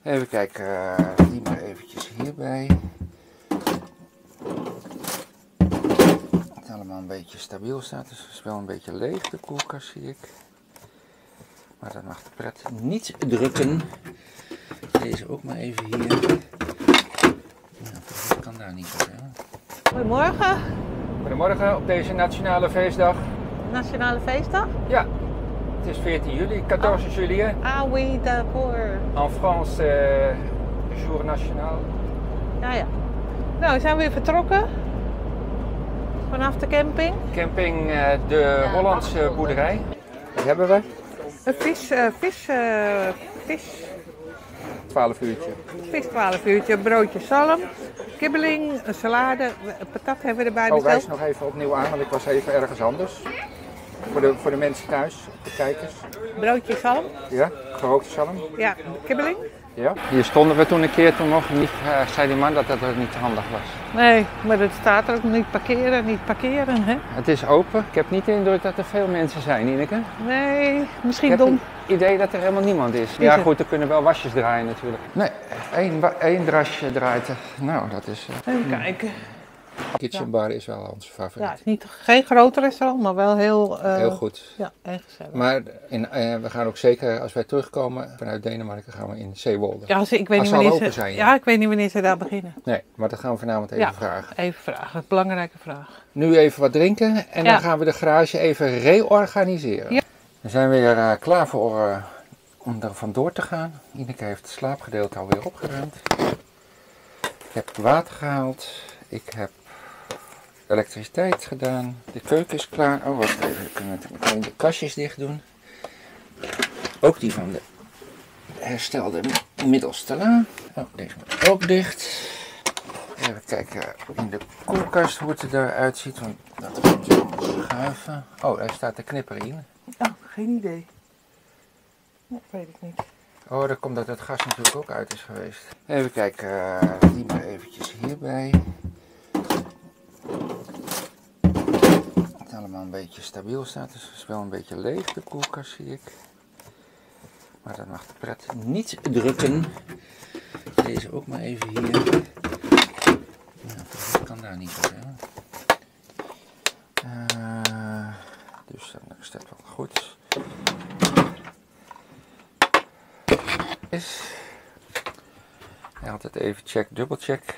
Even kijken, die maar eventjes hierbij. Het allemaal een beetje stabiel staat, dus het is wel een beetje leeg de koelkast zie ik. Maar dat mag de pret niet drukken. Deze ook maar even hier. Nou, dat kan daar niet op, hè? Goedemorgen. Goedemorgen op deze Nationale Feestdag. Nationale Feestdag? Ja, het is 14 juli, 14 juillet. Ah oui, d'accord. En France, jour national. Ja, ja. Nou, we zijn weer vertrokken. Vanaf de camping. Camping de Hollandse boerderij. Wat hebben we? Een vis 12 uurtje. vis 12 uurtje, een broodje zalm, kibbeling, een salade, een patat hebben we erbij besteld. Wijs nog even opnieuw aan, want ik was even ergens anders. Voor de mensen thuis, de kijkers. Broodje zalm, Ja, gerookte zalm. ja, kibbeling. Ja. Hier stonden we toen een keer, toen nog niet, zei die man dat dat niet handig was. Nee, maar het staat er ook niet parkeren, hè? Het is open. Ik heb niet de indruk dat er veel mensen zijn, Ineke. Nee, Ik misschien heb dom. het idee dat er helemaal niemand is. Ja het? goed, er kunnen wel wasjes draaien natuurlijk. Nee, één drasje draait er. Nou, dat is... Even kijken. Kitchen Bar is wel onze favoriet. Ja, het is niet, geen groot restaurant, maar wel heel... Heel goed. Ja, en gezellig. Maar we gaan ook zeker, als wij terugkomen vanuit Denemarken, gaan we in Zeewolde. Ja, ik weet Als niet ze al wanneer open ze, zijn, ja, ik weet niet wanneer ze daar beginnen. Nee, maar dat gaan we vanavond even vragen. Even vragen. Belangrijke vraag. Nu even wat drinken en dan gaan we de garage even reorganiseren. Ja. We zijn weer klaar voor om er vandoor te gaan. Ineke heeft het slaapgedeelte alweer opgeruimd. Ik heb water gehaald. Ik heb elektriciteit gedaan. De keuken is klaar. Oh, wacht even. We kunnen meteen de kastjes dicht doen. Ook die van de herstelde middelste la. Oh, deze moet ook dicht. Even kijken in de koelkast hoe het eruit ziet. Want dat moet je schuiven. Oh, daar staat de knipper in. Oh, geen idee. Nee, weet ik niet. Oh, dat komt dat het gas natuurlijk ook uit is geweest. Even kijken, die maar eventjes hierbij. Het allemaal een beetje stabiel staat, dus het is wel een beetje leeg de koelkast zie ik. Maar dat mag de pret niet drukken. Deze ook maar even hier. Nou, dat kan daar niet op, hè. Dus dan is dat wel goed. Altijd even check, dubbelcheck.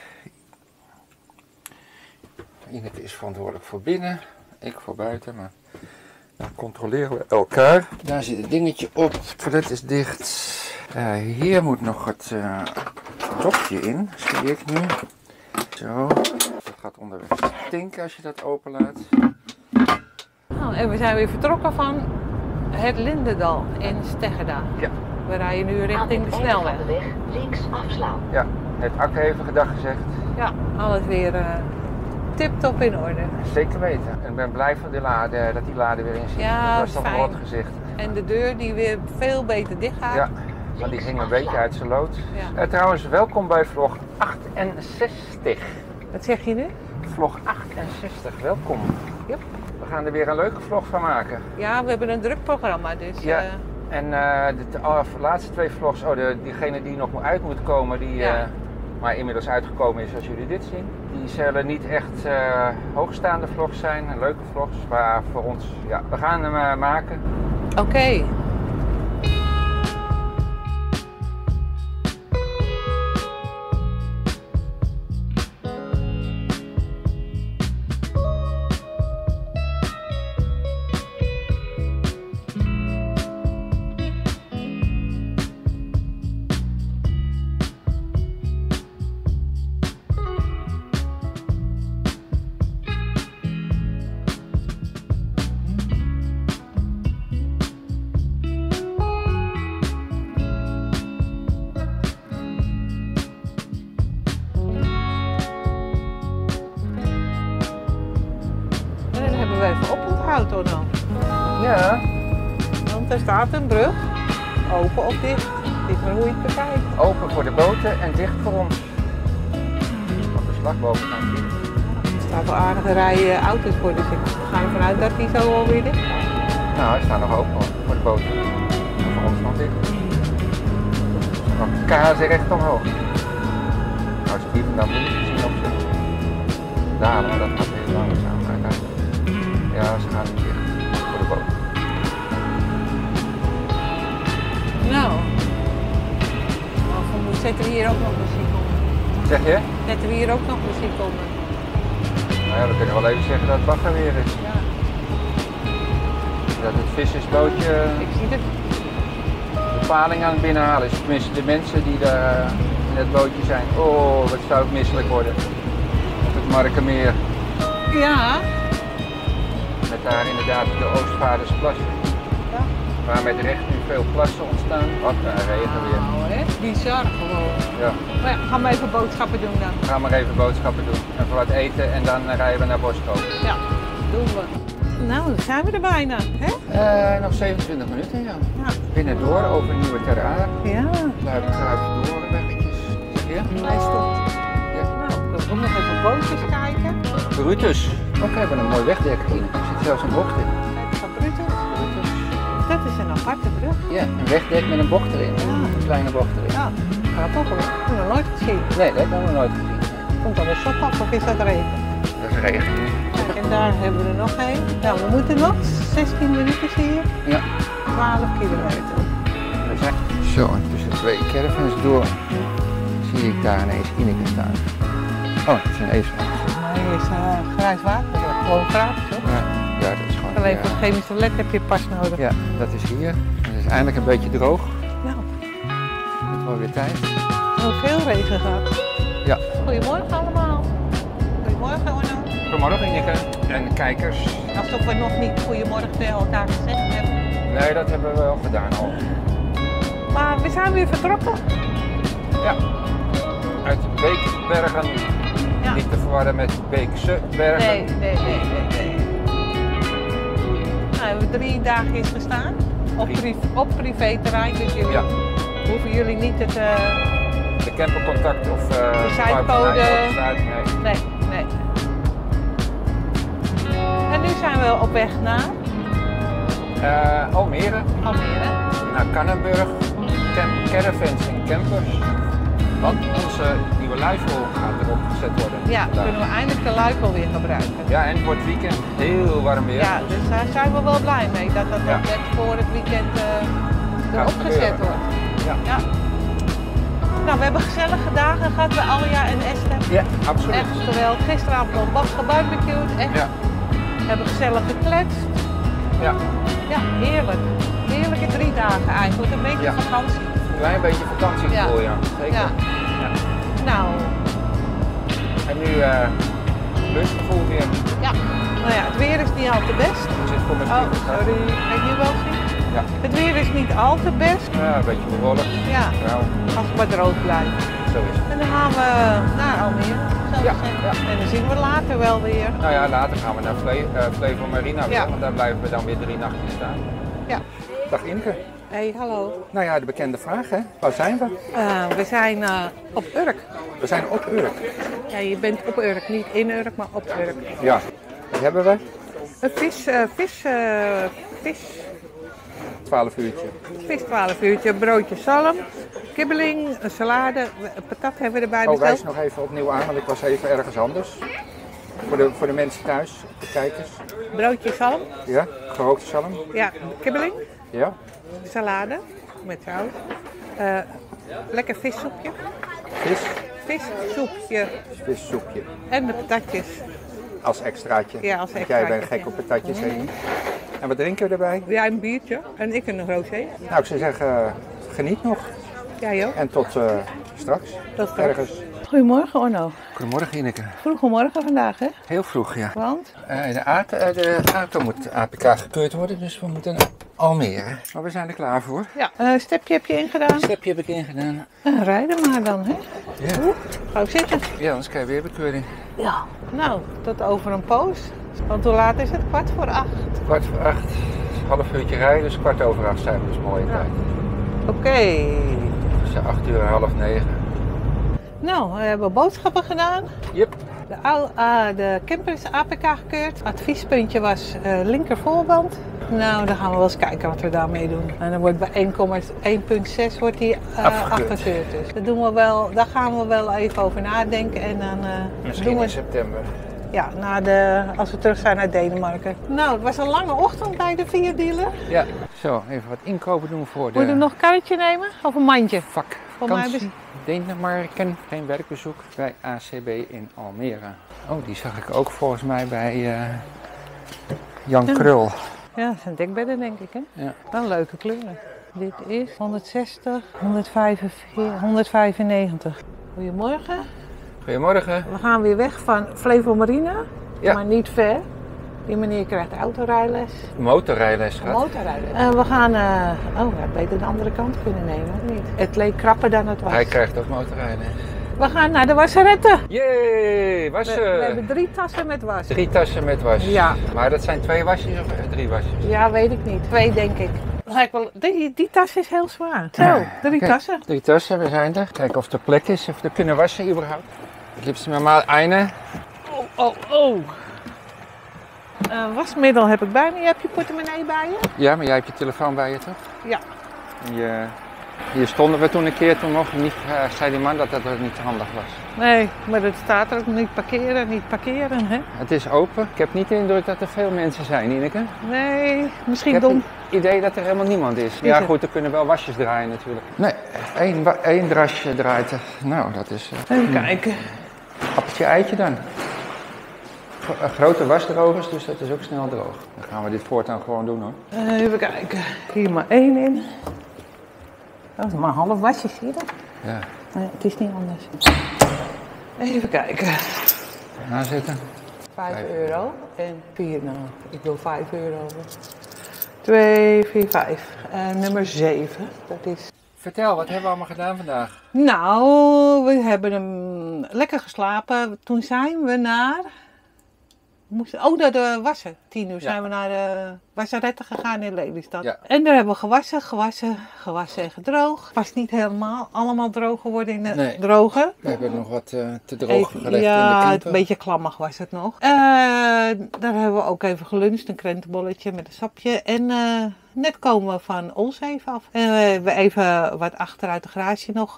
Ineke is verantwoordelijk voor binnen, ik voor buiten, maar dan controleren we elkaar. Daar zit het dingetje op, het toilet is dicht. Hier moet nog het dopje in, zie ik nu. Zo, dat gaat onderweg stinken als je dat openlaat. Nou, en we zijn weer vertrokken van het Lindendal in Steggeda. Ja. We rijden nu richting de snelweg. Aan de weg links afslaan. Ja, heeft Akke even gedag gezegd. Ja, alles weer tip-top in orde. Zeker weten. En ik ben blij van dat die lade weer in zit. Ja, dat was toch een fijn. rot gezicht. En de deur die weer veel beter dicht gaat. Ja, maar die ging een beetje uit zijn lood. Ja. Trouwens, welkom bij vlog 68. Wat zeg je nu? Vlog 68, welkom. Yep. We gaan er weer een leuke vlog van maken. Ja, we hebben een druk programma, dus... Ja. En de laatste twee vlogs, diegene die nog uit moet komen, die maar inmiddels uitgekomen is als jullie dit zien. Die zullen niet echt hoogstaande vlogs zijn, leuke vlogs, maar voor ons, ja, we gaan hem maken. Oké. Even oponthoud hoor dan. Ja. Want er staat een brug, open of dicht. Het is maar hoe je het bekijkt. Open voor de boten en dicht voor ons. Op de slagbovenkant hier. Er staat wel aardige rijen auto's voor, dus ik ga ervan uit dat die zo alweer dicht gaat. Nou, hij staat nog open voor de boten. En voor ons nog dicht. Maar kazen recht omhoog. Nou, als je die vandaan moet je zien op ze. Daar, maar dat gaat heel langzaam uiteindelijk. Ja, ze gaan niet dicht voor de boot. Nou. Of zetten we hier ook nog muziek onder? Zeg je? Zetten we hier ook nog muziek onder? Nou ja, we kunnen wel even zeggen dat het wakker weer is. Ja, Dat het vissersbootje ik zie het. de paling aan het binnenhalen is. Tenminste, de mensen die daar in het bootje zijn. Oh, wat zou ik misselijk worden. Op het Markermeer. Ja. Met daar inderdaad de Oostvaardersplassen. Ja. Waar met recht nu veel plassen ontstaan. Wat een regen weer. Nou, hè? Bizar gewoon. Ja, Maar ja, gaan we even boodschappen doen dan. we gaan maar even boodschappen doen. Even wat eten en dan rijden we naar Boskoop. Ja, doen we. Nou, dan zijn we er bijna, hè? Nog 27 minuten, ja. Ja. Binnendoor over Nieuwe Ter Aar. Ja. Blijven kruipen door, weggetjes. Zeg je? Hij stopt. Ja. Nou, we kunnen ook nog even bootjes kijken. Brutus. Ook hebben we een mooi wegdek in. Er zit zelfs een bocht in. Kijk, van Brutus. Brutus. Dat is een aparte brug. Ja, een wegdek met een bocht erin. Ja. Een kleine bocht erin. Ja, gaat toch wel. Ik heb nog nooit gezien. Nee, dat hebben we nooit gezien. Komt dan weer zot af of is dat regen? Dat is regen. Kijk, en daar hebben we er nog één. Nou, we moeten nog 16 minuten zie je. Ja. 12 kilometer. We zijn zo, en tussen twee caravans door zie ik daar ineens Ineke staan. Oh, het is een ezel. Volgens mij is grijs water. Dat is gewoon gratis hoor. Ja, dat is gewoon. Alleen ja. voor het chemisch toilet heb je pas nodig. Ja, dat is hier. Het is eindelijk een beetje droog. Nou, Het is wel weer tijd. heel veel regen gehad. Ja. Goedemorgen allemaal. Goedemorgen Orno. Goedemorgen Ineke en kijkers. Alsof we nog niet goedemorgen tegen elkaar gezegd hebben. Nee, dat hebben we wel gedaan al. Maar we zijn weer vertrokken. Ja. Uit Beekbergen. Ja. Niet te verwarren met Beekse Bergen. Nee. Nou, we hebben 3 dagen gestaan. Op privéterrein, dus jullie Ja. hoeven jullie niet het... De campercontact of zijcode. Nee. Nee. En nu zijn we op weg naar Almere, Almere. naar Kannenburg, caravans en campers. Want onze nieuwe luifel gaat erop gezet worden. Ja, vandaag. kunnen we eindelijk de luifel weer gebruiken. Ja, en het wordt weekend heel warm weer. Ja, dus daar zijn we wel blij mee dat dat Ja. ook net voor het weekend Gaat erop gezet gebeuren. wordt. Ja. Nou, we hebben gezellige dagen gehad bij Alja en Esther. Ja, absoluut. Echt geweldig. Gisteravond nog wat gebarbecued. Echt. Ja. We hebben gezellig gekletst. Ja, Ja, heerlijk. Heerlijke 3 dagen eigenlijk. Een beetje Ja. vakantie. een klein beetje vakantiegevoel, ja. Zeker. Ja. Ja. Nou, En nu lustgevoel weer. ja. Nou ja, het weer is niet al te best. Ik zit voor mijn Oh, spiegel. sorry. Kan je nu wel zien? Ja. Het weer is niet al te best. Ja, een beetje bewolkt. Ja, Nou, als het maar droog blijft. zo is het. En dan gaan we naar Almere. Zo Ja, gezegd. ja. En dan zien we later wel weer. Nou ja, later gaan we naar Flevo Marina weer, Ja. want daar blijven we dan weer 3 nachten staan. Ja. Dag Ineke. Hey, hallo. Nou ja, de bekende vraag hè. Waar zijn we? We zijn op Urk. We zijn op Urk. Ja, je bent op Urk. Niet in Urk, maar op Urk. Ja. Wat hebben we? Een vis 12 uurtje. vis 12 uurtje, broodje zalm, kibbeling, een salade, een patat hebben we erbij Oh, wijs besteld. nog even opnieuw aan, want ik was even ergens anders. Voor de mensen thuis, de kijkers. Broodje zalm, Ja, gerookte zalm. ja, kibbeling, Ja. salade met saus, lekker vissoepje, Vis, vissoepje vissoepje. en de patatjes. Als extraatje. Ja, als Want jij bent extraatje, gek op patatjes eten. En wat drinken we erbij? Ja, een biertje en ik een rosé. Nou, ik zou zeggen, geniet nog. Jij ook? En tot straks. Tot straks. Ergens. Goedemorgen Orno. Goedemorgen Ineke. Vroege morgen vandaag hè? Heel vroeg, ja. Want? De auto moet APK gekeurd worden, dus we moeten naar Almere. Maar we zijn er klaar voor. Ja. Stepje heb je ingedaan? Een stepje heb ik ingedaan. Rijden maar dan hè? Ja. Ga ik zitten. Ja, anders krijg je weer bekeuring. Ja. Nou, tot over een poos. Want hoe laat is het? 7:15. 7:15. Half uurtje rijden, dus 8:15 zijn we, dus mooie tijd. Oké. Dus 8:00, 8:30. Nou, we hebben boodschappen gedaan. Yep. De camper is APK gekeurd. Adviespuntje was linker voorband. Nou, dan gaan we wel eens kijken wat we daarmee doen. En dan wordt bij 1,6 wordt die afgekeurd. Dus dat doen we wel, daar gaan we wel even over nadenken. En dan Misschien doen we in september. ja, als we terug zijn uit Denemarken. Nou, het was een lange ochtend bij de vierdealer. Ja. Zo, even wat inkopen doen voor Moet je nog een karretje nemen? Of een mandje? vakvakantie. Denemarken, geen werkbezoek bij ACB in Almere. Oh, die zag ik ook volgens mij bij Jan Krul. Ja, dat zijn dekbedden denk ik, hè? Ja. Wel leuke kleuren. Dit is 160, 145, 195. Goedemorgen. Goedemorgen. We gaan weer weg van Flevomarina, Ja. maar niet ver. Die meneer krijgt autorijles. Motorrijles gaat. Motorrijles. We gaan, we hadden beter de andere kant kunnen nemen, of niet? Het leek krapper dan het was. Hij krijgt ook motorrijles. We gaan naar de wasseretten. Jee, We wassen! hebben 3 tassen met was. 3 tassen met was. Ja. Maar dat zijn 2 wasjes of 3 wasjes? Ja, weet ik niet. 2 denk ik. Lijkt wel, die tas is heel zwaar. Zo, 3 tassen. 3 tassen, we zijn er. Kijken of er plek is, of we kunnen wassen überhaupt. Ik heb ze normaal eine. Oh. Wasmiddel heb ik bij me. Je hebt je portemonnee bij je? Ja, maar jij hebt je telefoon bij je toch? Ja. Hier stonden we toen een keer, toen mocht niet, zei die man dat dat niet handig was. Nee, maar het staat er ook niet parkeren, hè? Het is open. Ik heb niet de indruk dat er veel mensen zijn, Ineke. Nee, Ik misschien heb dom. het idee dat er helemaal niemand is. Ja het? goed, er kunnen wel wasjes draaien natuurlijk. Nee, één drasje draait er. Nou, dat is Even kijken. appeltje eitje dan. Grote wasdrogers, dus dat is ook snel droog. Dan gaan we dit voortaan gewoon doen hoor. Even kijken. Hier maar 1 in. Dat is maar een half wasje, zie je dat? Ja, Nee, het is niet anders. Even kijken. aanzetten. 5 euro en 4, nou, ik wil 5 euro. 2, 4, 5. Nummer 7, dat is... Vertel, wat hebben we allemaal gedaan vandaag? Nou, we hebben hem lekker geslapen. Toen zijn we naar... naar de wassen. 10 uur zijn we naar de wasseretten gegaan in Lelystad. Ja. En daar hebben we gewassen en gedroogd. Het was niet helemaal allemaal droog geworden in de droger. We hebben nog wat te droog gelegd in de Ja, camper. een beetje klammig was het nog. Daar hebben we ook even geluncht, een krentenbolletje met een sapje. En net komen we van Olsheven af. En we hebben even wat achteruit de garage nog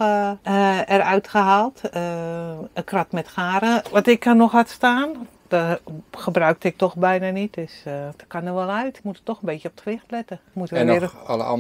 eruit gehaald. Een krat met garen, wat ik er nog had staan. Dat gebruikte ik toch bijna niet, dus dat kan er wel uit. Ik moet er toch een beetje op het gewicht letten. Moeten we En weer nog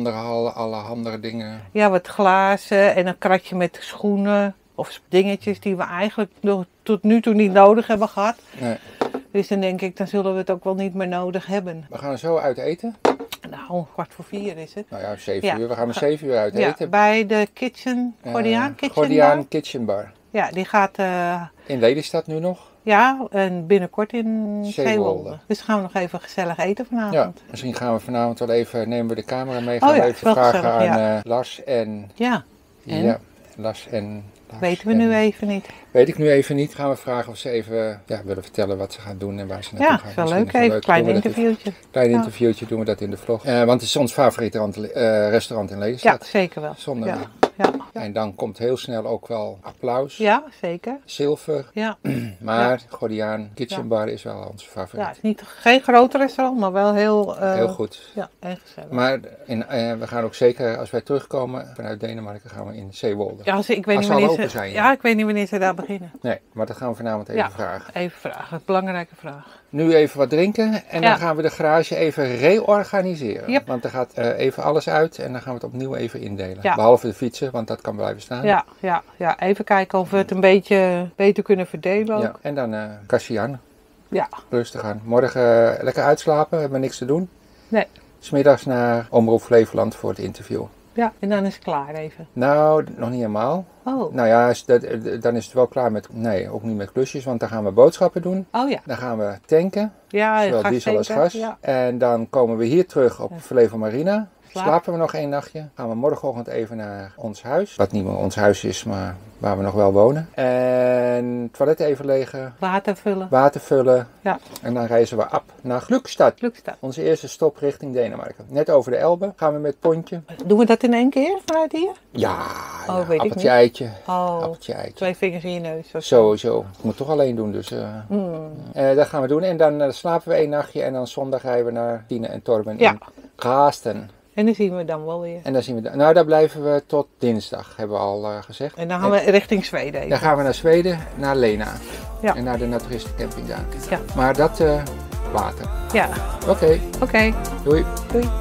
alle andere dingen. Ja, wat glazen en een kratje met schoenen of dingetjes die we eigenlijk nog tot nu toe niet nodig hebben gehad. Nee. Dus dan denk ik, dan zullen we het ook wel niet meer nodig hebben. We gaan zo uit eten. Nou, 3:15 is het. Nou ja, 7 Ja. uur. We gaan om 7 uur uit Ja, eten. bij de Kitchen, Gordiaan Kitchen Gordiaan Bar. Kitchen Bar. Ja, die gaat, In Lelystad nu nog. ja, en binnenkort in Zeewolde. Zeewolde. Dus dan gaan we nog even gezellig eten vanavond. Ja, misschien gaan we vanavond wel even, nemen we de camera mee, gaan Oh ja, we is even wel vragen gezellig, aan ja. Lars en... Ja, en? Ja, Lars weten we nu even niet. Weet ik nu even niet. Gaan we vragen of ze even willen vertellen wat ze gaan doen en waar ze naartoe Ja, gaan. is wel Misschien leuk. is het Even een klein Doen we dat interviewtje. Klein Ja. interviewtje doen we dat in de vlog. Want het is ons favoriete restaurant in Ja, Lelystad. zeker wel. Zonder Ja, meer. ja, En dan komt heel snel ook wel applaus, ja, zeker. zilver. Ja. Maar Gordiaan Kitchen Ja. Bar is wel onze favoriet. Ja, het is niet, geen groot restaurant, maar wel heel... Heel goed. Ja, en gezellig. Maar we gaan ook zeker, als wij terugkomen vanuit Denemarken, gaan we in Zeewolde. Ja, ik weet als niet ze al wanneer open zijn, ja, ik weet niet wanneer ze daar beginnen. Nee, maar dat gaan we vanavond even Ja. vragen. Even vragen, een belangrijke vraag. Nu even wat drinken en Ja. dan gaan we de garage even reorganiseren. Yep. Want er gaat even alles uit en dan gaan we het opnieuw even indelen. Ja. Behalve de fietsen, want dat kan blijven staan. Ja, even kijken of we het een beetje beter kunnen verdelen ook. Ja. En dan Cassian, Ja. rustig aan. Morgen lekker uitslapen, hebben we niks te doen. Nee. 'S middags naar Omroep Flevoland voor het interview. Ja, en dan is het klaar even. Nou, nog niet helemaal. Oh, Nou ja, dan is het wel klaar met, nee, ook niet met klusjes, want dan gaan we boodschappen doen. oh ja. Dan gaan we tanken, Ja, zowel diesel als gas. Ja. En dan komen we hier terug op Flevomarina. Slapen we nog 1 nachtje. Gaan we morgenochtend even naar ons huis. Wat niet meer ons huis is, maar waar we nog wel wonen. En het toilet even legen. Water vullen. Ja. En dan reizen we op naar Glückstadt. Onze eerste stop richting Denemarken. Net over de Elbe gaan we met pontje. Doen we dat in 1 keer vanuit hier? Ja, weet ik appeltje eitje. Appeltje eitje. 2 vingers in je neus. Sowieso. Ik moet toch alleen doen, dus dat gaan we doen. En dan slapen we 1 nachtje en dan zondag rijden we naar Tine en Torben in Gaasten. En dan zien we dan wel weer. En dan zien we nou, daar blijven we tot dinsdag, hebben we al gezegd. En dan gaan we richting Zweden even. Dan gaan we naar Zweden, naar Lena. Ja. En naar de naturistencamping daar. Ja. Maar dat water. Ja. Oké. Oké. Doei. Doei.